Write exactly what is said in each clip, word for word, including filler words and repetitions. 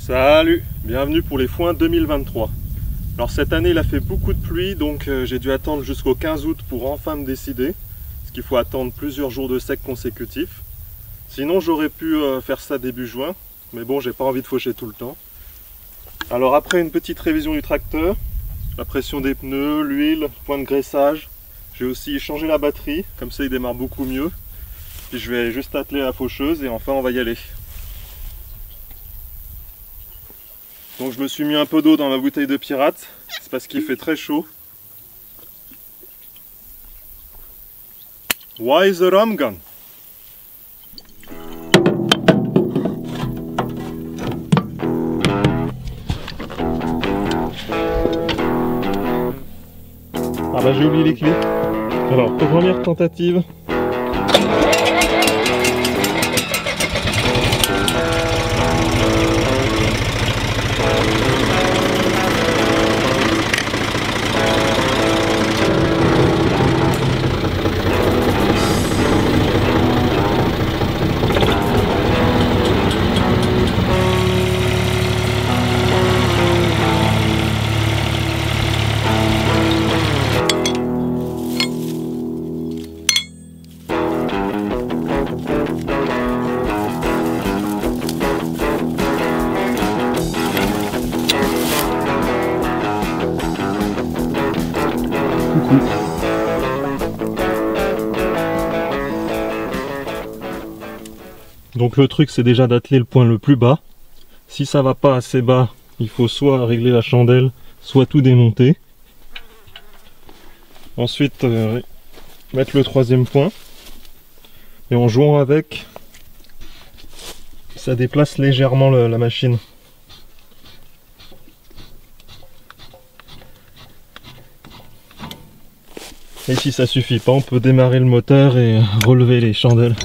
Salut, bienvenue pour les foins deux mille vingt-trois. Alors cette année il a fait beaucoup de pluie, donc euh, j'ai dû attendre jusqu'au quinze août pour enfin me décider, parce qu'il faut attendre plusieurs jours de sec consécutifs. Sinon j'aurais pu euh, faire ça début juin, mais bon, j'ai pas envie de faucher tout le temps. Alors après une petite révision du tracteur, la pression des pneus, l'huile, point de graissage, j'ai aussi changé la batterie, comme ça il démarre beaucoup mieux. Puis je vais juste atteler la faucheuse et enfin on va y aller. Donc je me suis mis un peu d'eau dans ma bouteille de pirate, c'est parce qu'il fait très chaud. Why the rum gun? Ah bah j'ai oublié les clés. Alors première tentative. Donc le truc c'est déjà d'atteler le point le plus bas. Si ça va pas assez bas, il faut soit régler la chandelle, soit tout démonter. Ensuite euh, mettre le troisième point. Et en jouant avec, ça déplace légèrement le, la machine. Et si ça suffit pas, on peut démarrer le moteur et relever les chandelles.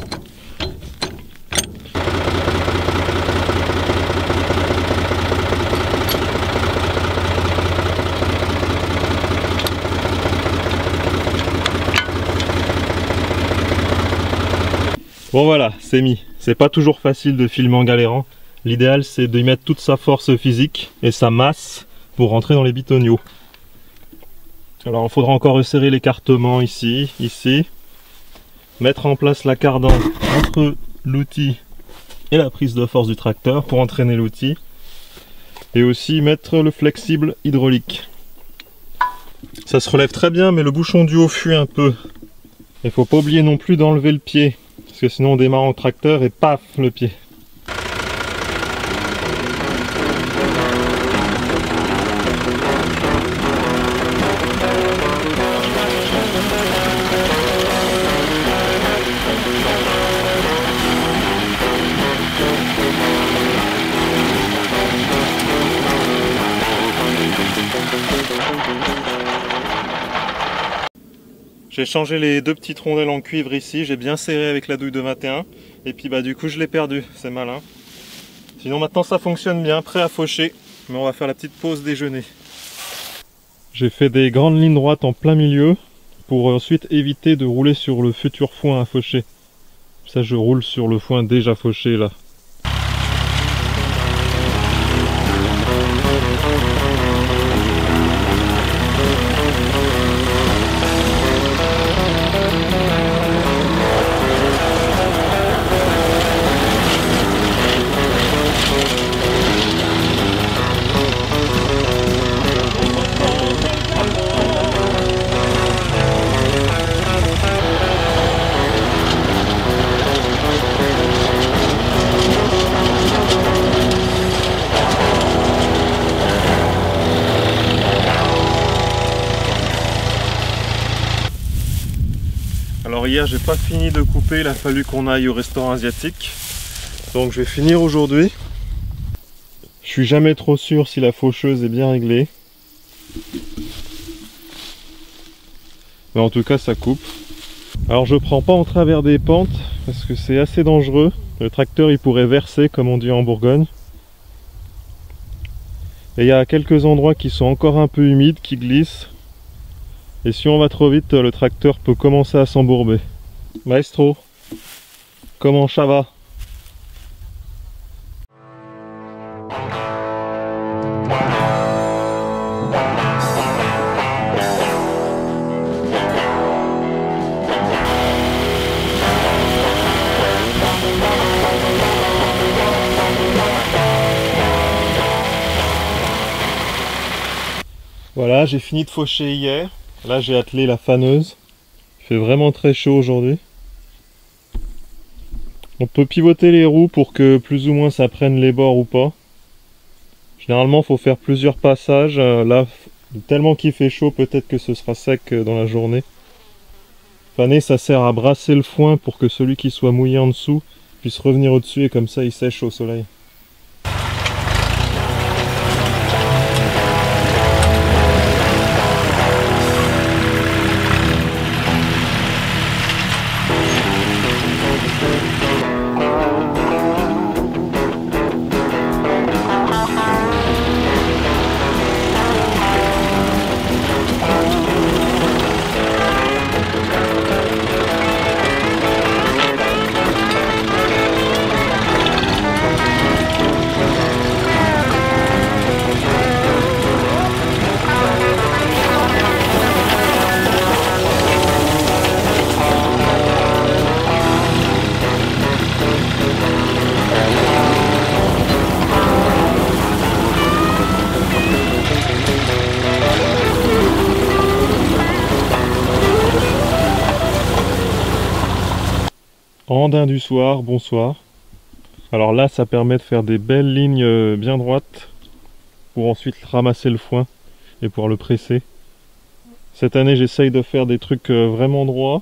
Bon voilà, c'est mis. C'est pas toujours facile de filmer en galérant. L'idéal c'est d'y mettre toute sa force physique et sa masse pour rentrer dans les bitonniaux. Alors il faudra encore resserrer l'écartement ici, ici. Mettre en place la cardance entre l'outil et la prise de force du tracteur pour entraîner l'outil. Et aussi mettre le flexible hydraulique. Ça se relève très bien mais le bouchon du haut fuit un peu. Il faut pas oublier non plus d'enlever le pied. Parce que sinon on démarre en tracteur et paf le pied. J'ai changé les deux petites rondelles en cuivre ici, j'ai bien serré avec la douille de vingt et un et puis bah du coup je l'ai perdu, c'est malin. Sinon maintenant ça fonctionne bien, prêt à faucher, mais on va faire la petite pause déjeuner. J'ai fait des grandes lignes droites en plein milieu pour ensuite éviter de rouler sur le futur foin à faucher. Ça je roule sur le foin déjà fauché là. Alors hier j'ai pas fini de couper, il a fallu qu'on aille au restaurant asiatique. Donc je vais finir aujourd'hui. Je suis jamais trop sûr si la faucheuse est bien réglée. Mais en tout cas ça coupe. Alors je prends pas en travers des pentes parce que c'est assez dangereux. Le tracteur il pourrait verser comme on dit en Bourgogne. Et il y a quelques endroits qui sont encore un peu humides, qui glissent. Et si on va trop vite, le tracteur peut commencer à s'embourber. Maestro, comment ça va? Voilà, j'ai fini de faucher hier. Là j'ai attelé la faneuse. Il fait vraiment très chaud aujourd'hui. On peut pivoter les roues pour que plus ou moins ça prenne les bords ou pas. Généralement il faut faire plusieurs passages. Là, tellement qu'il fait chaud, peut-être que ce sera sec dans la journée. Faner, ça sert à brasser le foin pour que celui qui soit mouillé en dessous puisse revenir au-dessus et comme ça il sèche au soleil. Andin du soir, bonsoir. Alors là, ça permet de faire des belles lignes bien droites pour ensuite ramasser le foin et pouvoir le presser. Cette année, j'essaye de faire des trucs vraiment droits.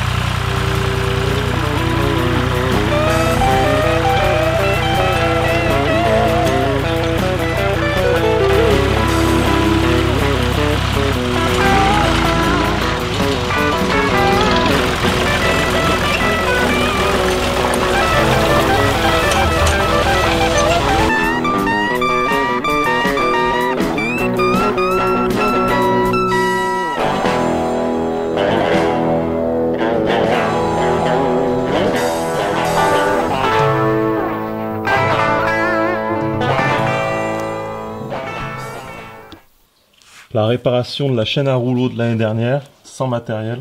La réparation de la chaîne à rouleau de l'année dernière, sans matériel.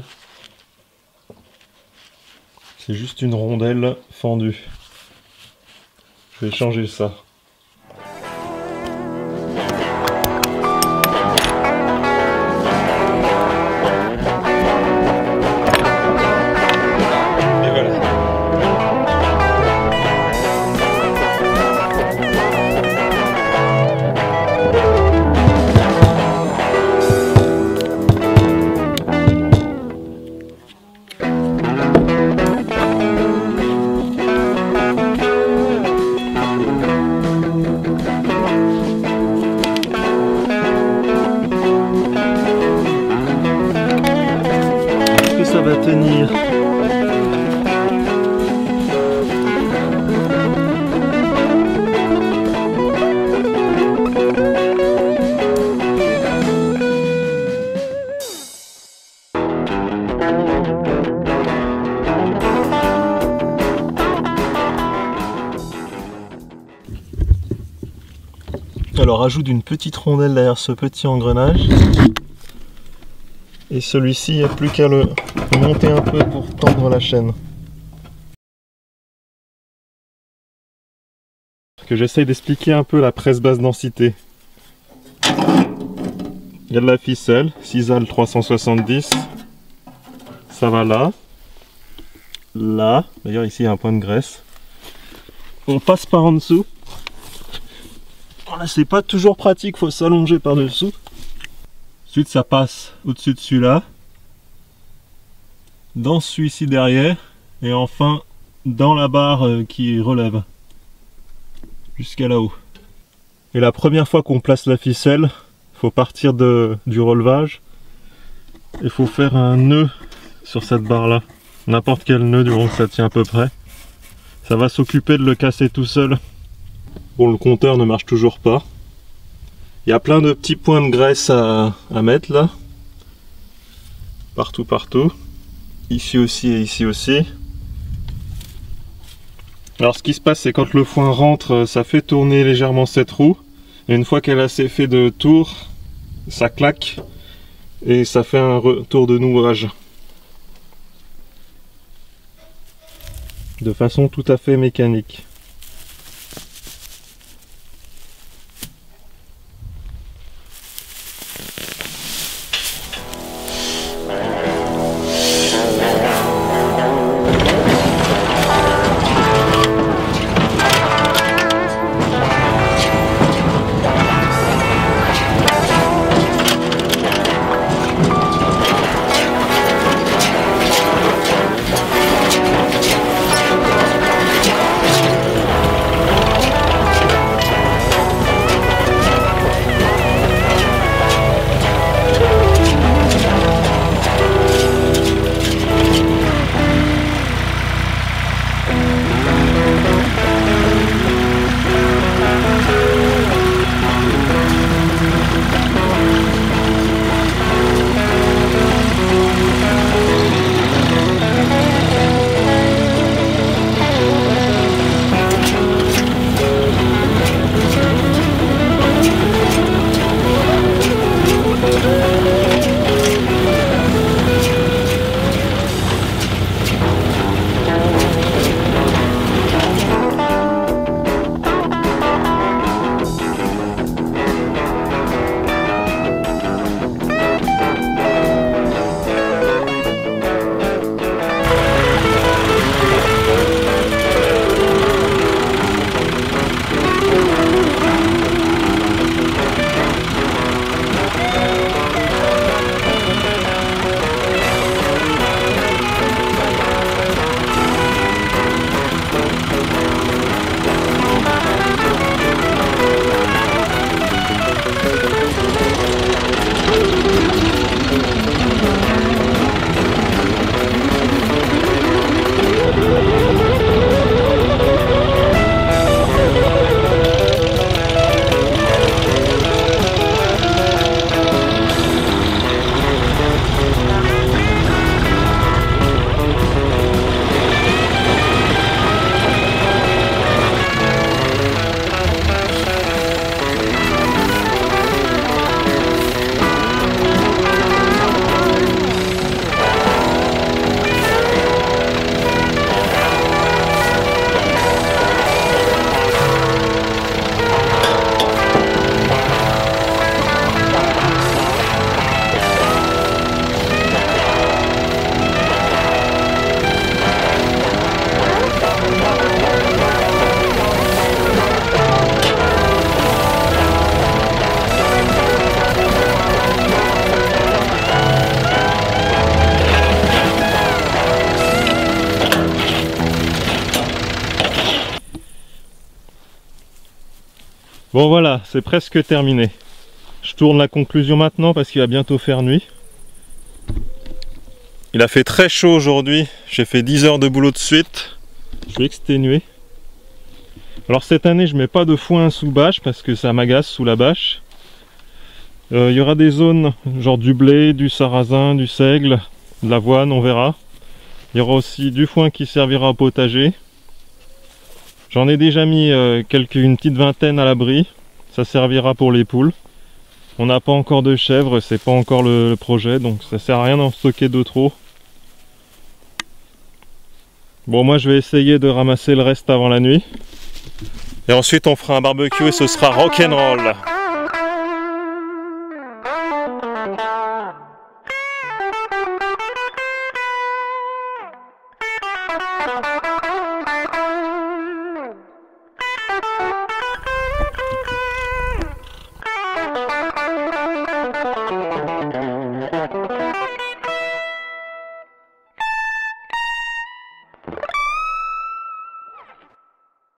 C'est juste une rondelle fendue. Je vais changer ça. Et voilà. Ça va tenir. Alors ajoute une petite rondelle derrière ce petit engrenage. Et celui-ci, il n'y a plus qu'à le monter un peu pour tendre la chaîne. Que j'essaye d'expliquer un peu la presse basse densité. Il y a de la ficelle, Sisal trois cent soixante-dix. Ça va là. Là. D'ailleurs ici il y a un point de graisse. On passe par en dessous. Là c'est pas toujours pratique, faut s'allonger par dessous. Ensuite ça passe au-dessus de celui-là, dans celui-ci derrière, et enfin dans la barre qui relève, jusqu'à là-haut. Et la première fois qu'on place la ficelle, il faut partir de, du relevage, il faut faire un nœud sur cette barre-là, n'importe quel nœud du moment que ça tient à peu près. Ça va s'occuper de le casser tout seul. Bon, le compteur ne marche toujours pas. Il y a plein de petits points de graisse à, à mettre là. Partout, partout. Ici aussi et ici aussi. Alors ce qui se passe, c'est quand le foin rentre, ça fait tourner légèrement cette roue. Et une fois qu'elle a assez fait de tours, ça claque. Et ça fait un retour de nouage. De façon tout à fait mécanique. Bon voilà, c'est presque terminé. Je tourne la conclusion maintenant parce qu'il va bientôt faire nuit. Il a fait très chaud aujourd'hui, j'ai fait dix heures de boulot de suite. Je suis exténué. Alors cette année je mets pas de foin sous bâche parce que ça m'agace sous la bâche. Euh, il y aura des zones genre du blé, du sarrasin, du seigle, de l'avoine, on verra. Il y aura aussi du foin qui servira au potager. J'en ai déjà mis euh, quelques, une petite vingtaine à l'abri. Ça servira pour les poules. On n'a pas encore de chèvres, c'est pas encore le, le projet, donc ça sert à rien d'en stocker de trop. Bon, moi je vais essayer de ramasser le reste avant la nuit. Et ensuite on fera un barbecue et ce sera rock'n'roll.